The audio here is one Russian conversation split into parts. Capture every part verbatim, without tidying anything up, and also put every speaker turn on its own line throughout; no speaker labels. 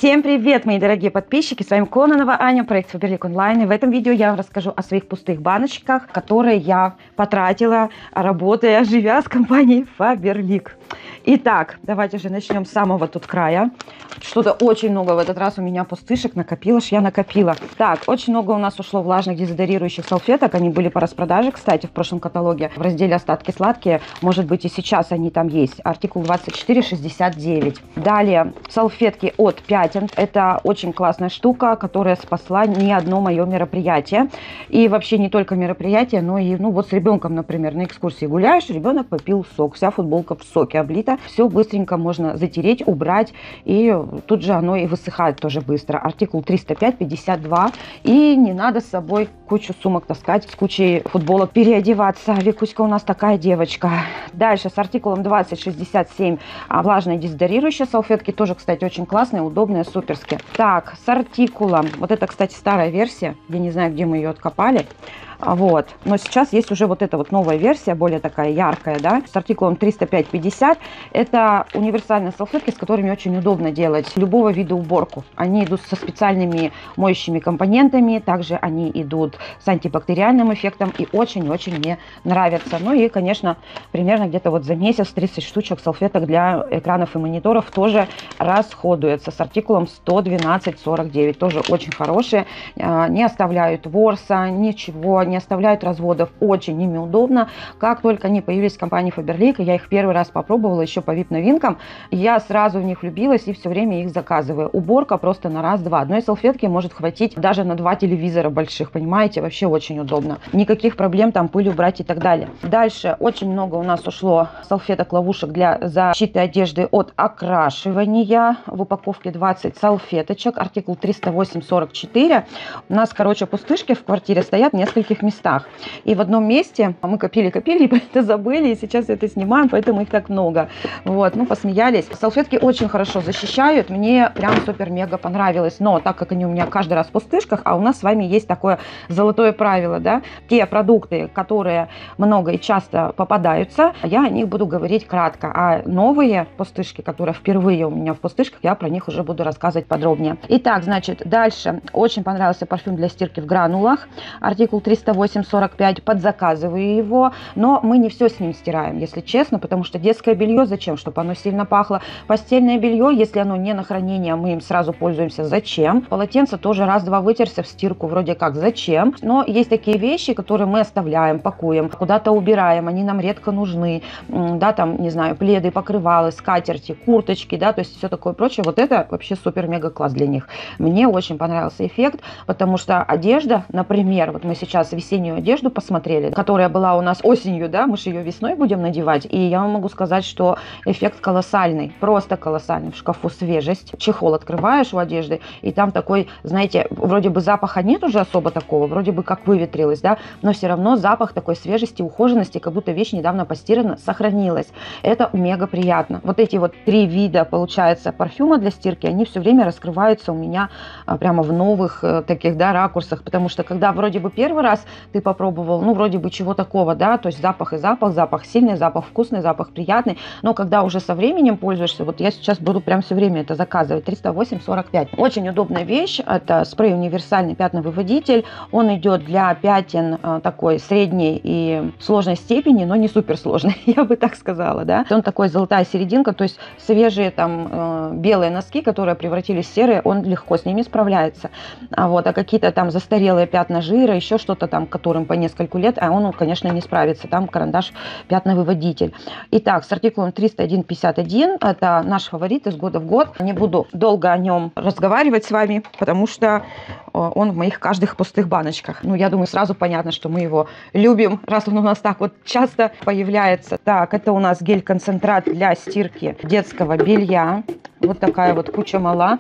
Всем привет, мои дорогие подписчики! С вами Кононова Аня, проект Faberlic Online. И в этом видео я вам расскажу о своих пустых баночках, которые я потратила, работая, живя с компанией Faberlic. Итак, давайте же начнем с самого тут края. Что-то очень много в этот раз у меня пустышек накопилось, я накопила. Так, очень много у нас ушло влажных дезодорирующих салфеток. Они были по распродаже, кстати, в прошлом каталоге. В разделе «Остатки сладкие». Может быть, и сейчас они там есть. Артикул двадцать четыре шестьдесят девять. Далее, салфетки от Пятен. Это очень классная штука, которая спасла не одно мое мероприятие. И вообще не только мероприятие, но и, ну вот с ребенком, например, на экскурсии гуляешь, ребенок попил сок, вся футболка в соке облита. Все быстренько можно затереть, убрать, и тут же оно и высыхает тоже быстро. Артикул триста пять пятьдесят два. И не надо с собой кучу сумок таскать, с кучей футболок переодеваться. Викуська у нас такая девочка. Дальше с артикулом двадцать шестьдесят семь влажные дезодорирующие салфетки. Тоже, кстати, очень классные, удобные, суперские. Так, с артикулом. Вот это, кстати, старая версия. Я не знаю, где мы ее откопали. Вот. Но сейчас есть уже вот эта вот новая версия, более такая яркая, да, с артикулом триста пять пятьдесят. Это универсальные салфетки, с которыми очень удобно делать любого вида уборку. Они идут со специальными моющими компонентами, также они идут с антибактериальным эффектом и очень-очень мне нравятся. Ну и, конечно, примерно где-то вот за месяц тридцать штучек салфеток для экранов и мониторов тоже расходуется с артикулом сто двенадцать сорок девять. Тоже очень хорошие, не оставляют ворса, ничего, не оставляют разводов, очень ими удобно. Как только они появились в компании Faberlic, я их первый раз попробовала еще по ви ай пи-новинкам, я сразу в них влюбилась и все время их заказываю. Уборка просто на раз-два. Одной салфетки может хватить даже на два телевизора больших, понимаете, вообще очень удобно. Никаких проблем там пыль убрать и так далее. Дальше очень много у нас ушло салфеток-ловушек для защиты одежды от окрашивания. В упаковке двадцать салфеточек, артикул триста восемь сорок четыре. У нас, короче, пустышки в квартире стоят в нескольких местах. И в одном месте мы копили-копили, и про это забыли, и сейчас это снимаем, поэтому их так много. Вот, ну, посмеялись. Салфетки очень хорошо защищают, мне прям супер-мега понравилось. Но так как они у меня каждый раз в пустышках, а у нас с вами есть такое золотое правило, да, те продукты, которые много и часто попадаются, я о них буду говорить кратко. А новые пустышки, которые впервые у меня в пустышках, я про них уже буду рассказывать подробнее. Итак, значит, дальше очень понравился парфюм для стирки в гранулах. Артикул триста восемь сорок пять, подзаказываю его, но мы не все с ним стираем, если честно, потому что детское белье зачем, чтобы оно сильно пахло, постельное белье, если оно не на хранение, мы им сразу пользуемся, зачем, полотенце тоже раз-два вытерся в стирку, вроде как зачем, но есть такие вещи, которые мы оставляем, пакуем, куда-то убираем, они нам редко нужны, да, там, не знаю, пледы, покрывалы, скатерти, курточки, да, то есть все такое прочее, вот это вообще супер-мега класс для них. Мне очень понравился эффект, потому что одежда, например, вот мы сейчас весеннюю одежду посмотрели, которая была у нас осенью, да, мы же ее весной будем надевать, и я вам могу сказать, что эффект колоссальный, просто колоссальный. В шкафу свежесть, чехол открываешь у одежды, и там такой, знаете, вроде бы запаха нет уже особо такого, вроде бы как выветрилось, да, но все равно запах такой свежести, ухоженности, как будто вещь недавно постирана, сохранилась. Это мега приятно. Вот эти вот три вида, получается, парфюма для стирки, они все время раскрываются у меня а, прямо в новых а, таких, да, ракурсах, потому что когда вроде бы первый раз ты попробовал, ну, вроде бы чего такого, да, то есть запах и запах, запах сильный, запах вкусный, запах приятный, но когда уже со временем пользуешься, вот я сейчас буду прям все время это заказывать, триста восемь сорок пять. Очень удобная вещь, это спрей универсальный пятновыводитель, он идет для пятен э, такой средней и сложной степени, но не супер сложной, я бы так сказала, да. Он такой золотая серединка, то есть свежие там э, белые носки, которые превратились в серые, он легко с ними справляется, а вот, а какие-то там застарелые пятна жира, еще что-то там, которым по нескольку лет, а он, конечно, не справится. Там карандаш пятновыводитель. Итак, с артикулом триста один пятьдесят один, это наш фаворит из года в год. Не буду долго о нем разговаривать с вами, потому что он в моих каждых пустых баночках. Ну, я думаю, сразу понятно, что мы его любим, раз он у нас так вот часто появляется. Так, это у нас гель-концентрат для стирки детского белья. Вот такая вот куча мала.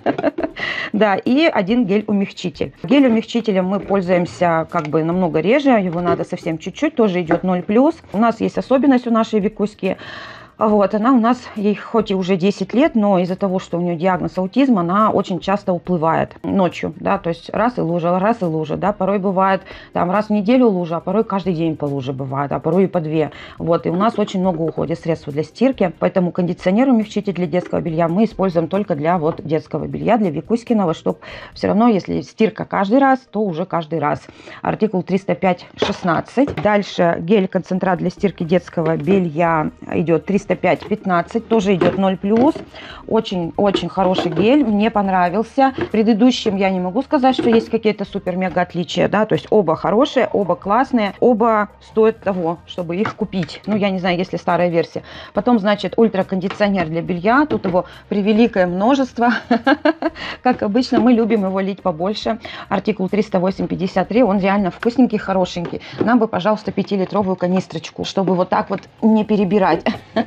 Да, и один гель-умягчитель. Гель-умягчителем мы пользуемся как бы намного реже, его надо совсем чуть-чуть, тоже идет ноль плюс. У нас есть особенность у нашей Викуськи. Вот, она у нас, ей хоть и уже десять лет, но из-за того, что у нее диагноз аутизм, она очень часто уплывает ночью, да, то есть раз и лужа, раз и лужа, да, порой бывает там раз в неделю лужа, а порой каждый день по луже бывает, а порой и по две. Вот, и у нас очень много уходит средств для стирки, поэтому кондиционер умягчитель для детского белья мы используем только для вот детского белья, для Викуськиного, чтобы все равно, если стирка каждый раз, то уже каждый раз. Артикул триста пять шестнадцать. Дальше гель-концентрат для стирки детского белья идет триста пять пятнадцать, тоже идет ноль плюс. Очень-очень хороший гель, мне понравился. В предыдущем я не могу сказать, что есть какие-то супер-мега отличия, да, то есть оба хорошие, оба классные, оба стоят того, чтобы их купить. Ну, я не знаю, если старая версия. Потом, значит, ультракондиционер для белья, тут его превеликое множество. Как обычно, мы любим его лить побольше. Артикул триста восемь пятьдесят три, он реально вкусненький, хорошенький. Нам бы, пожалуйста, пятилитровую канистрочку, чтобы вот так вот не перебирать.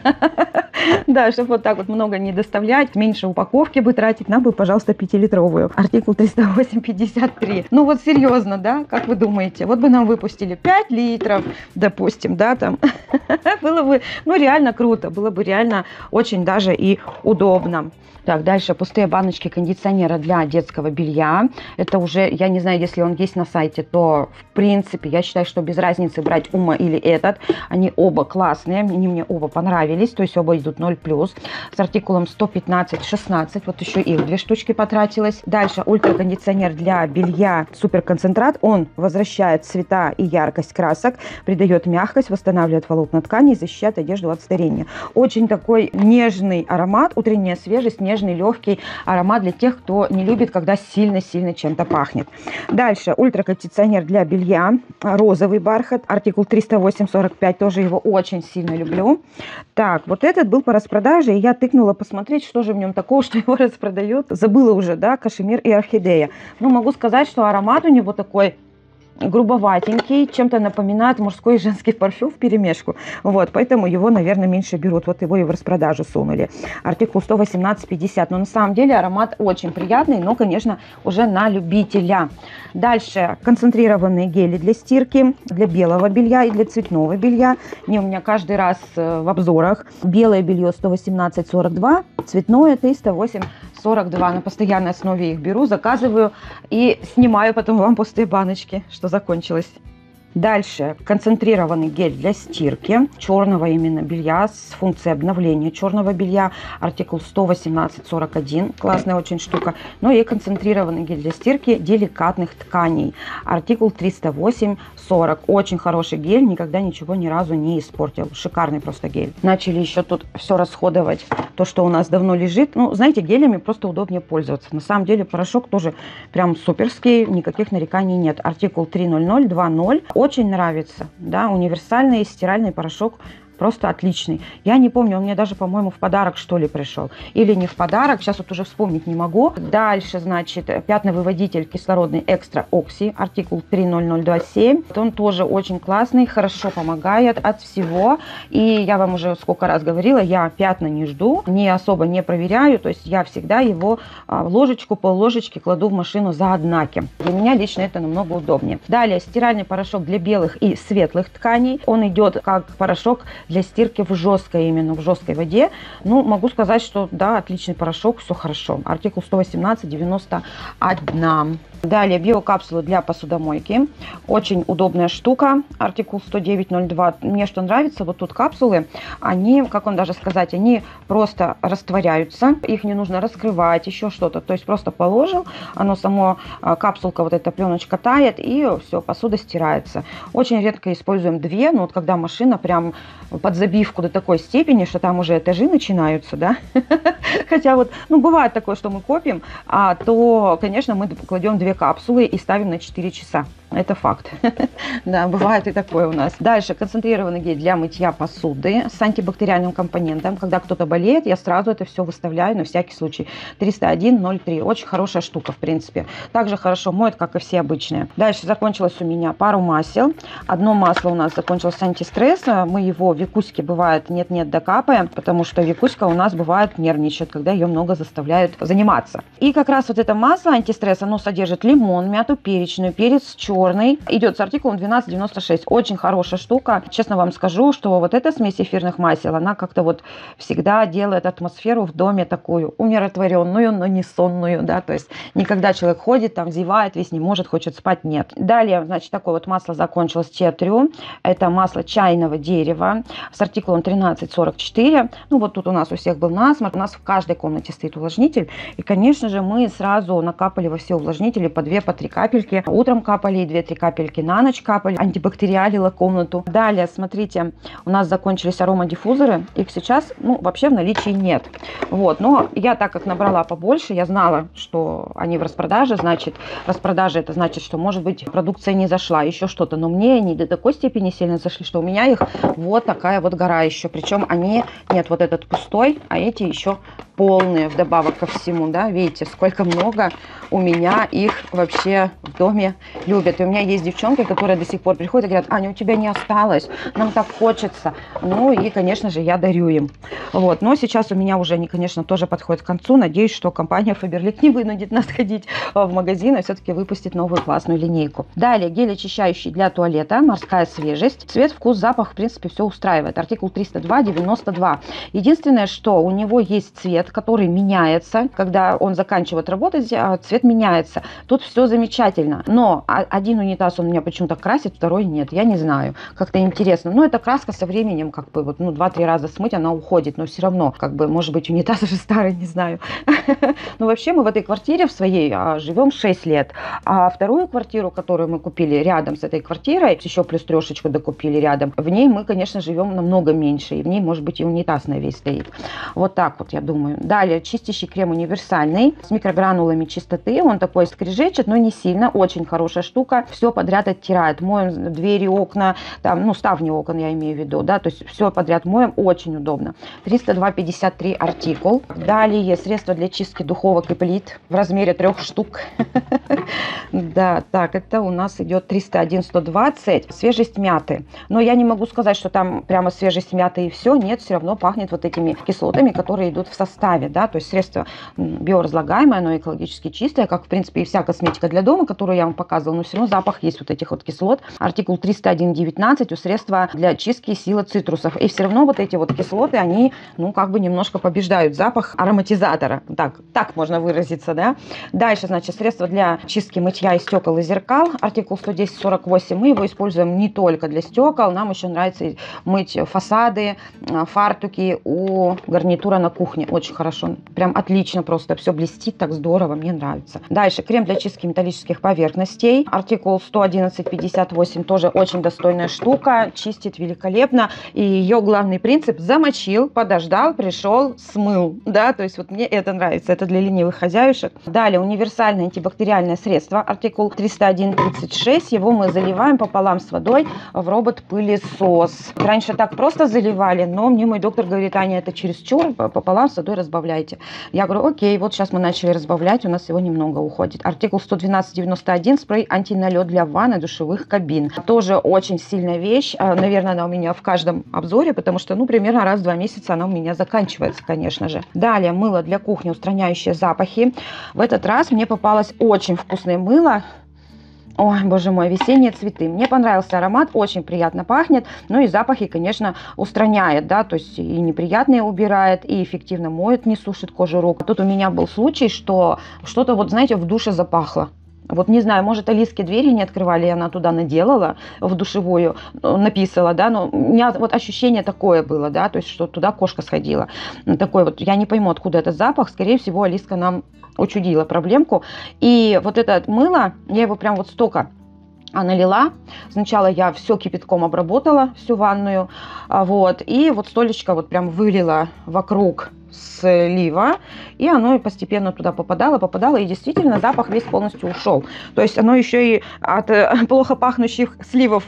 Да, чтобы вот так вот много не доставлять, меньше упаковки бы тратить, нам бы, пожалуйста, пятилитровую. Артикул триста восемь пятьдесят три. Ну вот серьезно, да, как вы думаете? Вот бы нам выпустили пять литров, допустим, да, там, было бы, ну реально круто, было бы реально очень даже и удобно. Так, дальше пустые баночки кондиционера для детского белья. Это уже, я не знаю, если он есть на сайте, то в принципе, я считаю, что без разницы брать Ума или этот. Они оба классные, они мне оба понравились, то есть оба идут ноль плюс. С артикулом сто пятнадцать шестнадцать, вот еще их две штучки потратилось. Дальше ультракондиционер для белья суперконцентрат. Он возвращает цвета и яркость красок, придает мягкость, восстанавливает волокна ткани и защищает одежду от старения. Очень такой нежный аромат, утренняя свежесть, нежный, легкий аромат для тех, кто не любит, когда сильно-сильно чем-то пахнет. Дальше ультракондиционер для белья, розовый бархат, артикул триста восемь сорок пять, тоже его очень сильно люблю. Так, вот этот был по распродаже, и я тыкнула посмотреть, что же в нем такого, что его распродают. Забыла уже, да, кашемир и орхидея. Но могу сказать, что аромат у него такой грубоватенький, чем-то напоминает мужской и женский парфюм в перемешку. Вот, поэтому его, наверное, меньше берут. Вот его и в распродажу сунули. Артикул сто восемнадцать пятьдесят. Но на самом деле аромат очень приятный, но, конечно, уже на любителя. Дальше концентрированные гели для стирки, для белого белья и для цветного белья. Они у меня каждый раз в обзорах. Белое белье сто восемнадцать сорок два, цветное триста восемь сорок два. На постоянной основе их беру, заказываю и снимаю потом вам пустые баночки, что закончилось. Дальше концентрированный гель для стирки черного именно белья с функцией обновления черного белья. Артикул сто восемнадцать сорок один. Классная очень штука. Ну и концентрированный гель для стирки деликатных тканей. Артикул триста восемь сорок. Очень хороший гель. Никогда ничего ни разу не испортил. Шикарный просто гель. Начали еще тут все расходовать. То, что у нас давно лежит. Ну, знаете, гелями просто удобнее пользоваться. На самом деле порошок тоже прям суперский. Никаких нареканий нет. Артикул триста двадцать. Очень нравится, да, универсальный стиральный порошок, просто отличный. Я не помню, он мне даже, по-моему, в подарок, что ли, пришел. Или не в подарок, сейчас вот уже вспомнить не могу. Дальше, значит, пятновыводитель кислородный экстра окси, артикул триста двадцать семь. Он тоже очень классный, хорошо помогает от всего. И я вам уже сколько раз говорила, я пятна не жду, не особо не проверяю. То есть я всегда его ложечку, пол-ложечки кладу в машину за однаки. Для меня лично это намного удобнее. Далее, стиральный порошок для белых и светлых тканей. Он идет как порошок для стирки в жесткой, именно в жесткой воде. Ну, могу сказать, что да, отличный порошок, все хорошо. Артикул сто восемнадцать девяносто один. Далее биокапсулы для посудомойки. Очень удобная штука. Артикул сто девять ноль два. Мне что нравится, вот тут капсулы, они, как вам даже сказать, они просто растворяются. Их не нужно раскрывать, еще что-то. То есть просто положил, оно само, капсулка, вот эта пленочка тает, и все, посуда стирается. Очень редко используем две, но вот когда машина прям под забивку до такой степени, что там уже этажи начинаются, да. Хотя вот, ну, бывает такое, что мы копим, а то, конечно, мы кладем две капсулы и ставим на четыре часа. Это факт. Да, бывает и такое у нас. Дальше концентрированный гель для мытья посуды с антибактериальным компонентом. Когда кто-то болеет, я сразу это все выставляю на всякий случай. триста один ноль три. Очень хорошая штука, в принципе. Также хорошо моет, как и все обычные. Дальше закончилось у меня пару масел. Одно масло у нас закончилось антистресс. Мы его в Викуське, бывает, нет-нет, докапаем, потому что Викуська у нас бывает нервничает, когда ее много заставляют заниматься. И как раз вот это масло антистресс, оно содержит лимон, мяту перечную, перец черный, черный. Идет с артикулом двенадцать девяносто шесть. Очень хорошая штука. Честно вам скажу, что вот эта смесь эфирных масел, она как-то вот всегда делает атмосферу в доме такую умиротворенную, но не сонную, да, то есть никогда человек ходит, там зевает, весь не может, хочет спать, нет. Далее, значит, такое вот масло закончилось тетрю. Это масло чайного дерева с артикулом тринадцать сорок четыре. Ну вот тут у нас у всех был насморк, у нас в каждой комнате стоит увлажнитель, и, конечно же, мы сразу накапали во все увлажнители по две, по три капельки. Утром капали и две-три капельки на ночь капали, антибактериалила комнату. Далее, смотрите, у нас закончились аромадиффузоры, их сейчас, ну, вообще в наличии нет. Вот, но я, так как набрала побольше, я знала, что они в распродаже, значит, распродажа это значит, что, может быть, продукция не зашла, еще что-то, но мне они до такой степени сильно зашли, что у меня их вот такая вот гора еще, причем они, нет, вот этот пустой, а эти еще полные, вдобавок ко всему, да, видите, сколько много у меня их вообще в доме любят. И у меня есть девчонки, которые до сих пор приходят и говорят: Аня, у тебя не осталось, нам так хочется. Ну и, конечно же, я дарю им. Вот, но сейчас у меня уже они, конечно, тоже подходят к концу. Надеюсь, что компания Faberlic не вынудит нас ходить в магазин, а все-таки выпустит новую классную линейку. Далее, гель очищающий для туалета, морская свежесть. Цвет, вкус, запах, в принципе, все устраивает. Артикул триста два девяносто два. Единственное, что у него есть цвет, который меняется, когда он заканчивает работать, цвет меняется. Тут все замечательно, но один унитаз он меня почему-то красит, второй нет, я не знаю, как-то интересно. Но эта краска со временем, как бы, вот, ну, два-три раза смыть, она уходит, но все равно, как бы, может быть, унитаз уже старый, не знаю. Но вообще мы в этой квартире в своей живем шесть лет, а вторую квартиру, которую мы купили рядом с этой квартирой, еще плюс трешечку докупили рядом, в ней мы, конечно, живем намного меньше, и в ней, может быть, и унитаз на весь стоит. Вот так вот, я думаю. Далее, чистящий крем универсальный с микрогранулами чистоты, он такой скрежечет, но не сильно, очень хорошая штука, все подряд оттирает, моем двери, окна, там, ну, ставни окон я имею в виду, да, то есть все подряд моем, очень удобно. триста два пятьдесят три артикул. Далее, средство для чистки духовок и плит в размере трех штук. Да, так, это у нас идет триста один сто двадцать, свежесть мяты. Но я не могу сказать, что там прямо свежесть мяты и все, нет, все равно пахнет вот этими кислотами, которые идут в составе, да, то есть средство биоразлагаемое, но экологически чистое, как, в принципе, и вся косметика для дома, которую я вам показывала, но все равно запах есть вот этих вот кислот. Артикул триста один девятнадцать у средства для очистки сила цитрусов. И все равно вот эти вот кислоты, они, ну, как бы немножко побеждают запах ароматизатора. Так, так можно выразиться, да. Дальше, значит, средство для чистки мытья и стекол и зеркал. Артикул сто десять сорок восемь. Мы его используем не только для стекол, нам еще нравится мыть фасады, фартуки у гарнитура на кухне. Очень хорошо, прям отлично, просто все блестит так здорово, мне нравится. Дальше, крем для чистки металлических поверхностей. Артикул сто одиннадцать пятьдесят восемь, тоже очень достойная штука, чистит великолепно. И ее главный принцип: замочил, подождал, пришел, смыл. Да, то есть вот мне это нравится, это для ленивых хозяюшек. Далее, универсальное антибактериальное средство, артикул триста один тридцать шесть. Его мы заливаем пополам с водой в робот-пылесос. Раньше так просто заливали, но мне мой доктор говорит: Аня, это чересчур, пополам с водой разбавляйте. Я говорю: окей, вот сейчас мы начали разбавлять, у нас его немного уходит. Артикул сто двенадцать девяносто один, спрей антиналет для ванны, душевых кабин. Тоже очень сильная вещь. Наверное, она у меня в каждом обзоре, потому что, ну, примерно раз в два месяца она у меня заканчивается, конечно же. Далее, мыло для кухни, устраняющее запахи. В этот раз мне попалось очень вкусное мыло. Ой, боже мой, весенние цветы. Мне понравился аромат, очень приятно пахнет. Ну и запахи, конечно, устраняет, да, то есть и неприятные убирает, и эффективно моет, не сушит кожу рук. Тут у меня был случай, что что-то, вот знаете, в душе запахло. Вот не знаю, может, Алиске двери не открывали, и она туда наделала, в душевую, написала, да, но у меня вот ощущение такое было, да, то есть, что туда кошка сходила. Такой вот, я не пойму, откуда этот запах, скорее всего, Алиска нам учудила проблемку. И вот это мыло, я его прям вот столько налила. Сначала я все кипятком обработала, всю ванную, вот, и вот столечко вот прям вылила вокруг слива, и оно постепенно туда попадало, попадало, и действительно запах весь полностью ушел. То есть оно еще и от плохо пахнущих сливов,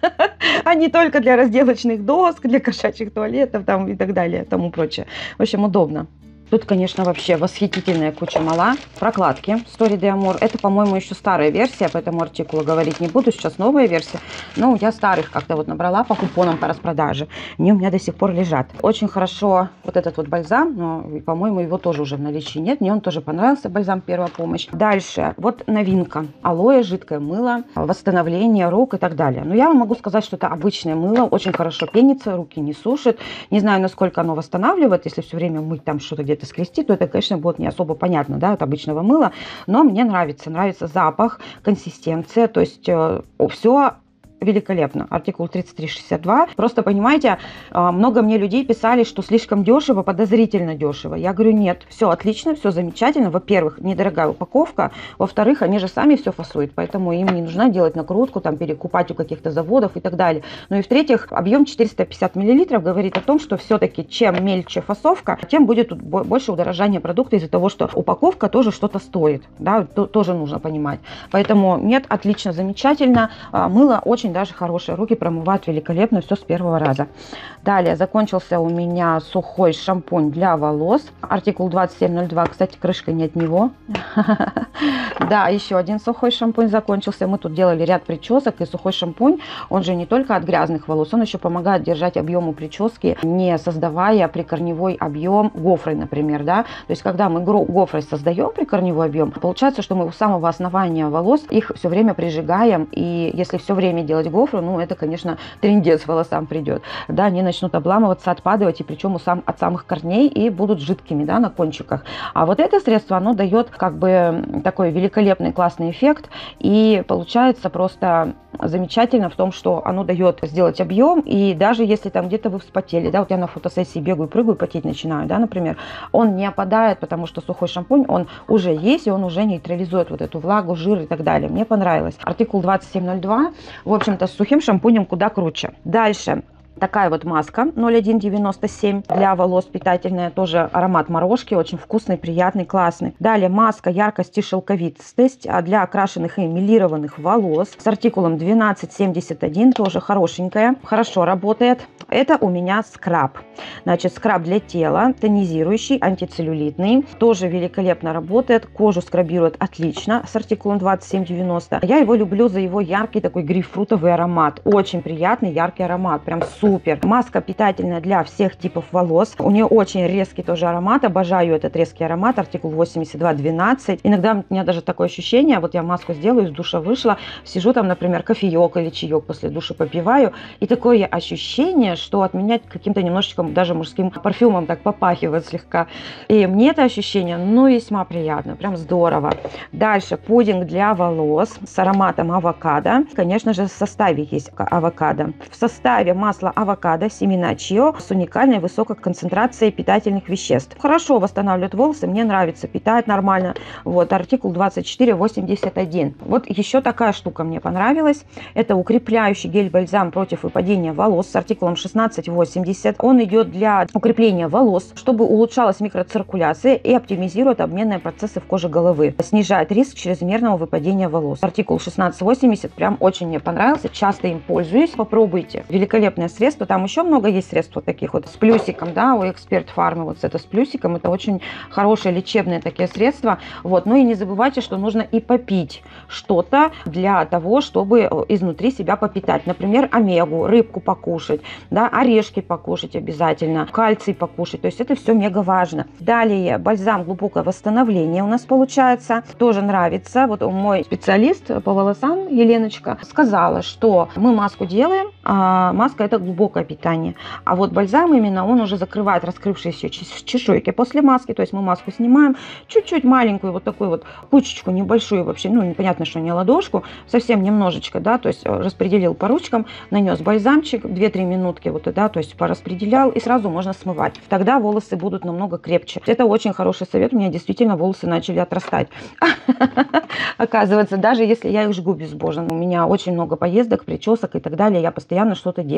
а не только для разделочных доск, для кошачьих туалетов там и так далее, тому прочее. В общем, удобно. Тут, конечно, вообще восхитительная куча мала. Прокладки Story de Amor. Это, по-моему, еще старая версия, по этому артикулу говорить не буду. Сейчас новая версия. Но я старых как-то вот набрала по купонам по распродаже. Они у меня до сих пор лежат. Очень хорошо вот этот вот бальзам, но, по-моему, его тоже уже в наличии нет. Мне он тоже понравился, бальзам «Первая помощь». Дальше, вот новинка. Алоэ, жидкое мыло, восстановление рук и так далее. Но я вам могу сказать, что это обычное мыло. Очень хорошо пенится, руки не сушит. Не знаю, насколько оно восстанавливает. Если все время мыть там что-то где-то скрести, то это, конечно, будет не особо понятно, да, от обычного мыла. Но мне нравится. Нравится запах, консистенция. То есть э, все великолепно. Артикул тридцать три шестьдесят два. Просто, понимаете, много мне людей писали, что слишком дешево, подозрительно дешево. Я говорю, нет, все отлично, все замечательно. Во-первых, недорогая упаковка. Во-вторых, они же сами все фасуют, поэтому им не нужно делать накрутку, там, перекупать у каких-то заводов и так далее. Ну и в-третьих, объем четыреста пятьдесят миллилитров говорит о том, что все-таки чем мельче фасовка, тем будет больше удорожания продукта из-за того, что упаковка тоже что-то стоит. Да, тоже нужно понимать. Поэтому нет, отлично, замечательно. Мыло очень даже хорошие, руки промывают великолепно, все с первого раза. Далее закончился у меня сухой шампунь для волос, артикул двадцать семь ноль два, кстати, крышка не от него. Да, еще один сухой шампунь закончился. Мы тут делали ряд причесок, и сухой шампунь, он же не только от грязных волос, он еще помогает держать объем у прически, не создавая прикорневой объем гофрой, например, да. То есть, когда мы гофрой создаем прикорневой объем, получается, что мы у самого основания волос их все время прижигаем, и если все время делать гофру, ну, это, конечно, трындец волосам придет. Да, они начнут обламываться, отпадывать, и причем у сам, от самых корней, и будут жидкими, да, на кончиках. А вот это средство, оно дает как бы такой великолепный классный эффект, и получается просто замечательно в том, что оно дает сделать объем, и даже если там где-то вы вспотели, да, вот я на фотосессии бегаю, прыгаю, потеть начинаю, да, например, он не опадает, потому что сухой шампунь, он уже есть, и он уже нейтрализует вот эту влагу, жир и так далее. Мне понравилось. Артикул двадцать семь ноль два, в общем-то, с сухим шампунем куда круче. Дальше. Такая вот маска ноль один девяносто семь для волос, питательная, тоже аромат морожки, очень вкусный, приятный, классный. Далее маска яркость и шелковистость для окрашенных и мелированных волос с артикулом двенадцать семьдесят один, тоже хорошенькая, хорошо работает. Это у меня скраб. Значит, скраб для тела, тонизирующий, антицеллюлитный, тоже великолепно работает, кожу скрабирует отлично с артикулом двадцать семь девяносто. Я его люблю за его яркий такой грейпфрутовый аромат, очень приятный яркий аромат, прям супер. Супер. Маска питательная для всех типов волос. У нее очень резкий тоже аромат. Обожаю этот резкий аромат. Артикул восемьдесят два двенадцать. Иногда у меня даже такое ощущение, вот я маску сделаю, из душа вышла, сижу там, например, кофеек или чаек после душа попиваю. И такое ощущение, что от меня каким-то немножечко даже мужским парфюмом так попахивает слегка. И мне это ощущение, ну, весьма приятно. Прям здорово. Дальше пудинг для волос с ароматом авокадо. Конечно же, в составе есть авокадо. В составе масло авокадо, семена чио с уникальной высокой концентрацией питательных веществ. Хорошо восстанавливает волосы, мне нравится, питает нормально. Вот, артикул двадцать четыре восемьдесят один. Вот еще такая штука мне понравилась. Это укрепляющий гель-бальзам против выпадения волос с артикулом шестнадцать восемьдесят. Он идет для укрепления волос, чтобы улучшалась микроциркуляция и оптимизирует обменные процессы в коже головы. Снижает риск чрезмерного выпадения волос. Артикул шестнадцать восемьдесят прям очень мне понравился, часто им пользуюсь. Попробуйте. Великолепное средство. Там еще много есть средств вот таких вот с плюсиком, да, у Эксперт Фармы, вот это с плюсиком, это очень хорошие лечебные такие средства, вот. Ну и не забывайте, что нужно и попить что-то для того, чтобы изнутри себя попитать, например, омегу, рыбку покушать, да, орешки покушать обязательно, кальций покушать, то есть это все мега важно. Далее бальзам глубокое восстановление у нас получается, тоже нравится, вот мой специалист по волосам Еленочка сказала, что мы маску делаем, а маска это глубокое питание. А вот бальзам именно, он уже закрывает раскрывшиеся чешуйки после маски. То есть мы маску снимаем, чуть-чуть маленькую, вот такую вот кучечку небольшую вообще, ну непонятно, что не ладошку, совсем немножечко, да, то есть распределил по ручкам, нанес бальзамчик, две-три минутки вот, да, то есть пораспределял, и сразу можно смывать. Тогда волосы будут намного крепче. Это очень хороший совет, у меня действительно волосы начали отрастать. Оказывается, даже если я их жгу безбожно, у меня очень много поездок, причесок и так далее, я постоянно что-то делаю.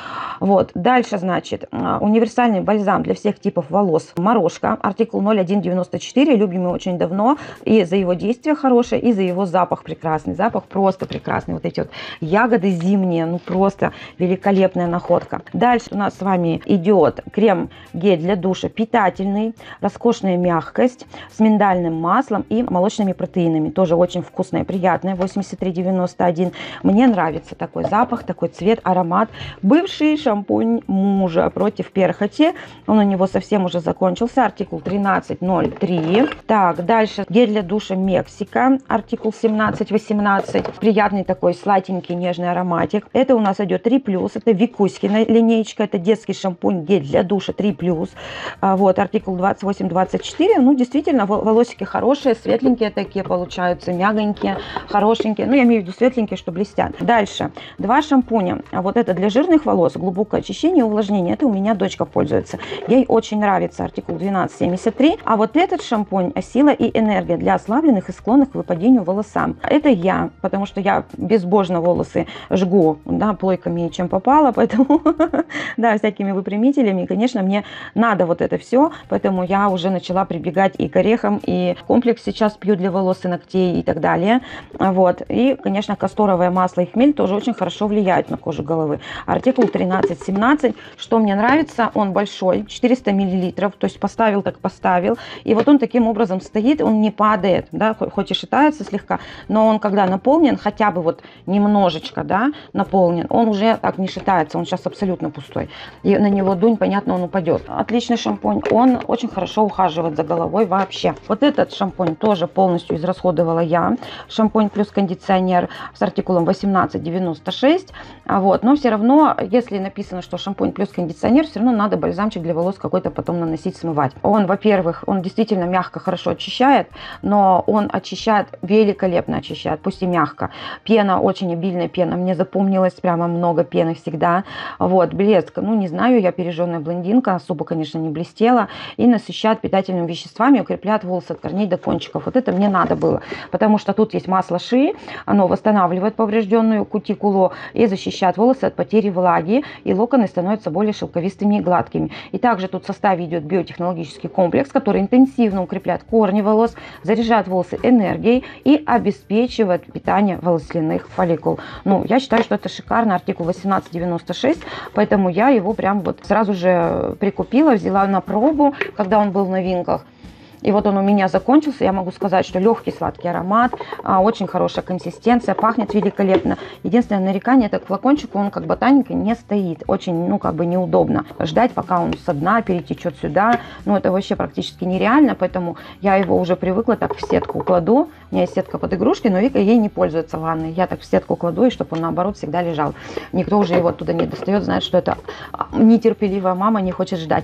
Вот. Дальше, значит, универсальный бальзам для всех типов волос Морошка, артикул ноль один девяносто четыре, любимый очень давно, и за его действие хорошее, и за его запах прекрасный, запах просто прекрасный, вот эти вот ягоды зимние, ну просто великолепная находка. Дальше у нас с вами идет крем-гель для душа питательный, роскошная мягкость с миндальным маслом и молочными протеинами, тоже очень вкусное, приятное, восемьдесят три девяносто один. Мне нравится такой запах, такой цвет, аромат. Бывший шампунь мужа против перхоти, он у него совсем уже закончился, артикул тринадцать ноль три. Так, дальше гель для душа Мексика, артикул семнадцать восемнадцать, приятный такой сладенький нежный ароматик. Это у нас идет три плюс, это Викуськина линейка, это детский шампунь, гель для душа три плюс, вот, артикул двадцать восемь двадцать четыре. Ну, действительно, волосики хорошие, светленькие такие получаются, мягонькие, хорошенькие, ну, я имею в виду светленькие, что блестят. Дальше, два шампуня, вот это для жирных волос, глубокое очищение и увлажнение, это у меня дочка пользуется, ей очень нравится, артикул двенадцать семьдесят три. А вот этот шампунь сила и энергия для ослабленных и склонных к выпадению волосам, это я, потому что я безбожно волосы жгу, да, плойками, чем попало, поэтому, да, всякими выпрямителями, и, конечно, мне надо вот это все, поэтому я уже начала прибегать и к орехам, и комплекс сейчас пью для волос и ногтей и так далее, вот, и, конечно, касторовое масло и хмель тоже очень хорошо влияют на кожу головы. Артикул тринадцать семнадцать, что мне нравится, он большой, четыреста миллилитров, то есть поставил так поставил, и вот он таким образом стоит, он не падает, да, хоть и шатается слегка, но он когда наполнен, хотя бы вот немножечко, да, наполнен, он уже так не шатается, он сейчас абсолютно пустой, и на него дунь, понятно, он упадет. Отличный шампунь, он очень хорошо ухаживает за головой вообще. Вот этот шампунь тоже полностью израсходовала я, шампунь плюс кондиционер с артикулом восемнадцать девяносто шесть, вот, но все равно, если написано, что шампунь плюс кондиционер, все равно надо бальзамчик для волос какой-то потом наносить, смывать. Он, во-первых, он действительно мягко, хорошо очищает, но он очищает, великолепно очищает, пусть и мягко. Пена, очень обильная пена, мне запомнилось прямо много пены всегда. Вот, блеск, ну не знаю, я пережженная блондинка, особо, конечно, не блестела, и насыщает питательными веществами, укрепляет волосы от корней до кончиков. Вот это мне надо было, потому что тут есть масло ши, оно восстанавливает поврежденную кутикулу и защищает волосы от потери влаги, и локоны становятся более шелковистыми и гладкими. И также тут в составе идет биотехнологический комплекс, который интенсивно укрепляет корни волос, заряжает волосы энергией и обеспечивает питание волосяных фолликул. Ну, я считаю, что это шикарно, артикул восемнадцать девяносто шесть, поэтому я его прям вот сразу же прикупила, взяла на пробу, когда он был в новинках. И вот он у меня закончился, я могу сказать, что легкий сладкий аромат, очень хорошая консистенция, пахнет великолепно. Единственное нарекание, это к флакончику, он как ботаника не стоит, очень, ну, как бы неудобно ждать, пока он со дна перетечет сюда, ну, это вообще практически нереально, поэтому я его уже привыкла так в сетку кладу, у меня есть сетка под игрушки, но Вика ей не пользуется в ванной, я так в сетку кладу, и чтобы он наоборот всегда лежал. Никто уже его оттуда не достает, знает, что это нетерпеливая мама не хочет ждать.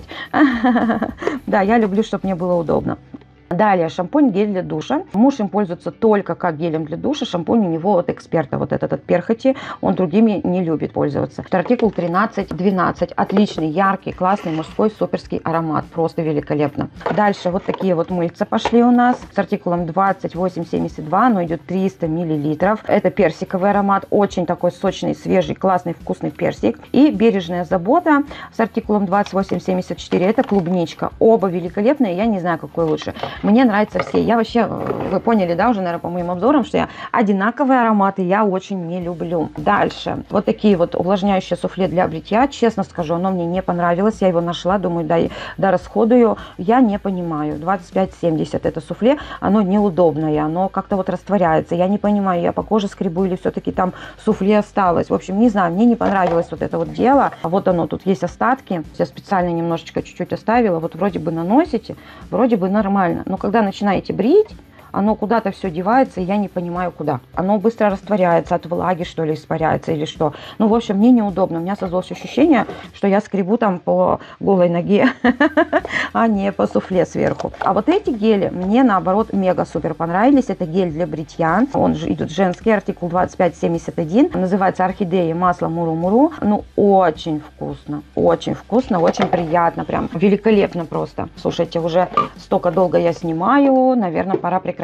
Да, я люблю, чтобы мне было удобно. Далее шампунь, гель для душа. Муж им пользуется только как гелем для душа. Шампунь у него от эксперта, вот этот от перхоти. Он другими не любит пользоваться. Артикул тринадцать двенадцать. Отличный, яркий, классный, мужской, суперский аромат. Просто великолепно. Дальше вот такие вот мыльца пошли у нас. С артикулом двадцать восемь семьдесят два. Оно идет триста миллилитров. Это персиковый аромат. Очень такой сочный, свежий, классный, вкусный персик. И бережная забота с артикулом двадцать восемь семьдесят четыре. Это клубничка. Оба великолепные. Я не знаю, какой лучше. Мне нравятся все. Я вообще, вы поняли, да, уже, наверное, по моим обзорам, что я одинаковые ароматы я очень не люблю. Дальше. Вот такие вот увлажняющие суфле для бритья. Честно скажу, оно мне не понравилось. Я его нашла, думаю, да, да расходую. Я не понимаю. двадцать пять семьдесят это суфле. Оно неудобное. Оно как-то вот растворяется. Я не понимаю, я по коже скребу или все-таки там суфле осталось. В общем, не знаю, мне не понравилось вот это вот дело. А вот оно, тут есть остатки. Я специально немножечко чуть-чуть оставила. Вот вроде бы наносите, вроде бы нормально. Но когда начинаете брить, оно куда-то все девается, и я не понимаю куда. Оно быстро растворяется от влаги, что ли, испаряется или что. Ну, в общем, мне неудобно. У меня создалось ощущение, что я скребу там по голой ноге, а не по суфле сверху. А вот эти гели мне, наоборот, мега-супер понравились. Это гель для бритья. Он же идет женский, артикул двадцать пять семьдесят один. Называется орхидея масло муру-муру. Ну, очень вкусно. Очень вкусно, очень приятно. Прям великолепно просто. Слушайте, уже столько долго я снимаю. Наверное, пора прекращать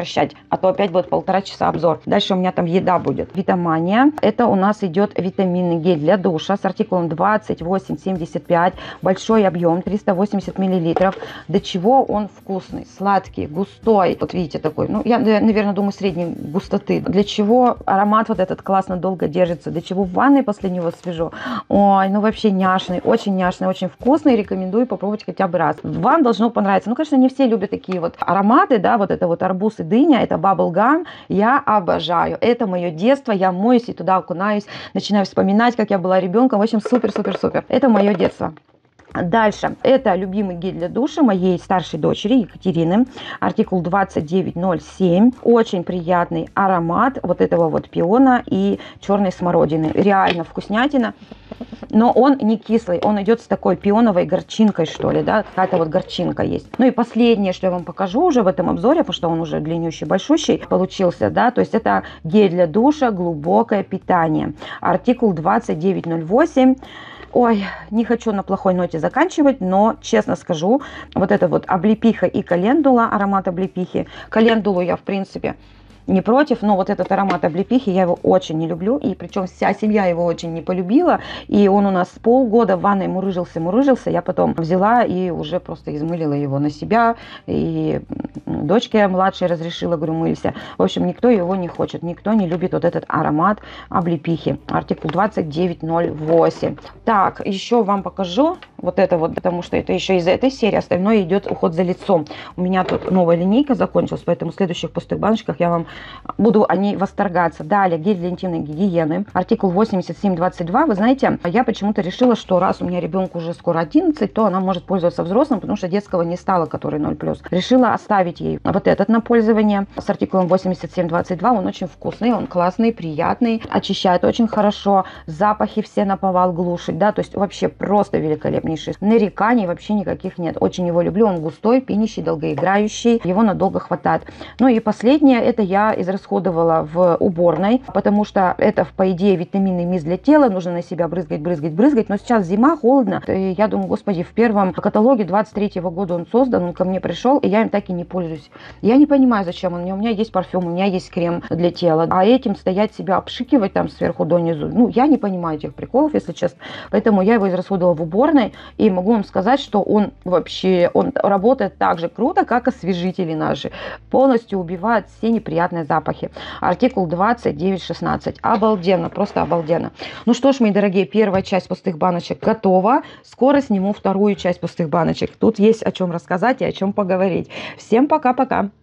прекращать, а то опять будет полтора часа обзор. Дальше у меня там еда будет. Витамания. Это у нас идет витаминный гель для душа с артикулом двадцать восемь семьдесят пять. Большой объем, триста восемьдесят миллилитров. До чего он вкусный, сладкий, густой. Вот видите, такой, ну, я, наверное, думаю, средней густоты. Для чего аромат вот этот классно долго держится. Для чего в ванной после него свежо. Ой, ну вообще няшный, очень няшный, очень вкусный. Рекомендую попробовать хотя бы раз. Вам должно понравиться. Ну, конечно, не все любят такие вот ароматы, да, вот это вот арбуз и дыня, это bubblegum. Я обожаю. Это мое детство. Я моюсь и туда окунаюсь, начинаю вспоминать, как я была ребенком. В общем, супер-супер-супер. Это мое детство. Дальше, это любимый гель для душа моей старшей дочери Екатерины, артикул двадцать девять ноль семь. Очень приятный аромат вот этого вот пиона и черной смородины. Реально вкуснятина, но он не кислый, он идет с такой пионовой горчинкой, что ли, да, какая-то вот горчинка есть. Ну и последнее, что я вам покажу уже в этом обзоре, потому что он уже длиннющий, большущий получился, да, то есть это гель для душа, глубокое питание, артикул двадцать девять ноль восемь. Ой, не хочу на плохой ноте заканчивать, но честно скажу, вот это вот облепиха и календула, аромат облепихи. Календулу я, в принципе, не против, но вот этот аромат облепихи я его очень не люблю, и причем вся семья его очень не полюбила, и он у нас полгода в ванной мурыжился, мурыжился, я потом взяла и уже просто измылила его на себя, и дочке младшей разрешила, говорю, мылься. В общем, никто его не хочет, никто не любит вот этот аромат облепихи, артикул двадцать девять ноль восемь. Так, еще вам покажу вот это вот, потому что это еще из этой серии, остальное идет уход за лицом. У меня тут новая линейка закончилась, поэтому в следующих пустых баночках я вам буду о ней восторгаться. Далее, гель для интимной гигиены, артикул восемьдесят семь двадцать два. Вы знаете, я почему-то решила, что раз у меня ребенку уже скоро одиннадцать, то она может пользоваться взрослым, потому что детского не стало, который ноль плюс. Решила оставить ей вот этот на пользование с артикулом восемьдесят семь двадцать два. Он очень вкусный, он классный, приятный, очищает очень хорошо, запахи все наповал глушит, да, то есть вообще просто великолепнейший. Нареканий вообще никаких нет. Очень его люблю, он густой, пенящий, долгоиграющий, его надолго хватает. Ну и последнее, это я израсходовала в уборной, потому что это, по идее, витаминный мисс для тела, нужно на себя брызгать, брызгать, брызгать, но сейчас зима, холодно, и я думаю, господи, в первом каталоге двадцать третьего года он создан, он ко мне пришел, и я им так и не пользуюсь. Я не понимаю, зачем он мне, у меня есть парфюм, у меня есть крем для тела, а этим стоять себя обшикивать там сверху донизу, ну, я не понимаю этих приколов, если честно, поэтому я его израсходовала в уборной, и могу вам сказать, что он вообще, он работает так же круто, как освежители наши, полностью убивает все неприятные запахи. Артикул двадцать девять шестнадцать. Обалденно, просто обалденно. Ну что ж, мои дорогие, первая часть пустых баночек готова. Скоро сниму вторую часть пустых баночек. Тут есть о чем рассказать и о чем поговорить. Всем пока-пока.